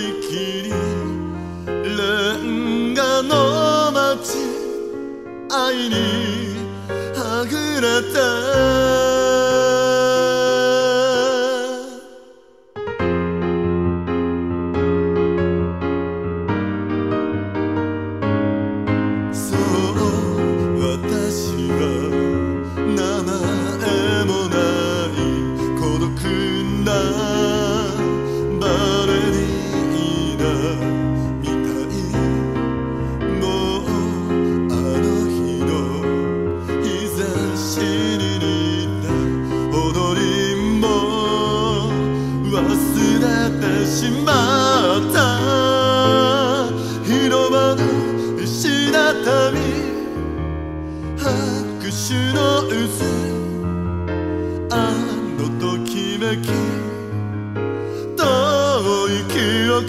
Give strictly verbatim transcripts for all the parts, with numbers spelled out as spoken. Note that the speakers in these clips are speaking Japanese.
りきりレンガの街愛にはぐれてしまった広場の石畳拍手の渦あのときめき遠い記憶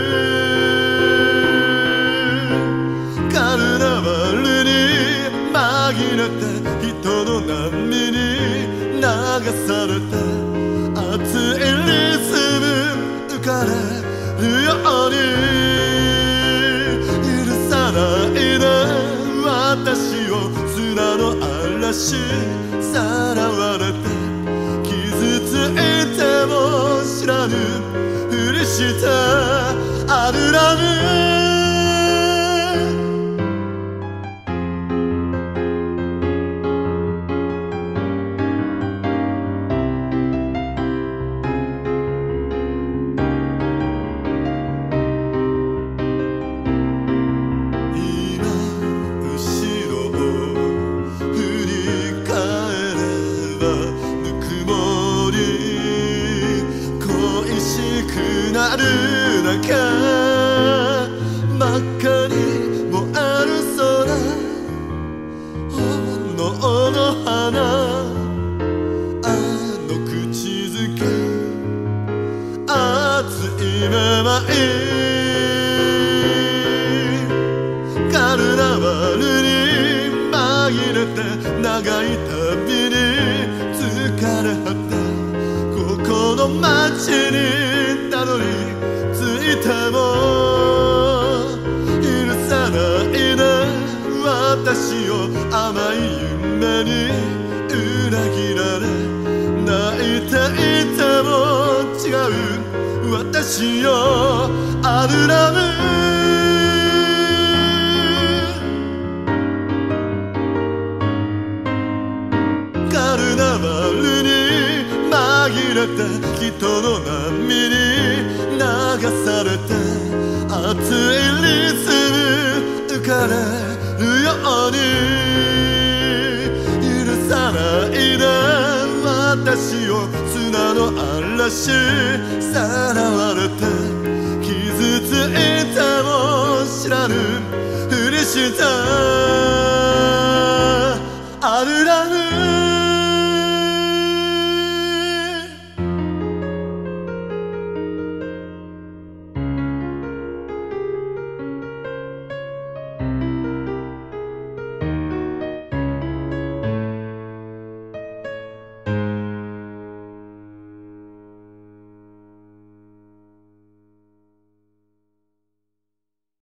カルナバルに紛れて人の波に流されて熱いリズム浮かれるように許さないで私を砂の嵐さらわれて傷ついても知らぬふりしてあるらぬなる中真っ赤に燃える空炎の花あの口づけ熱いめまいカルナバルに紛れて長い旅に疲れ果てここの街にたどり着いても許さないで私を甘い夢に裏切られ泣いていても違う私よあるらぬカルナバルに紛れて人の波に流されて熱いリズム浮かれるように許さないで私を砂の嵐さらわれて傷ついても知らぬふりしてあるらぬ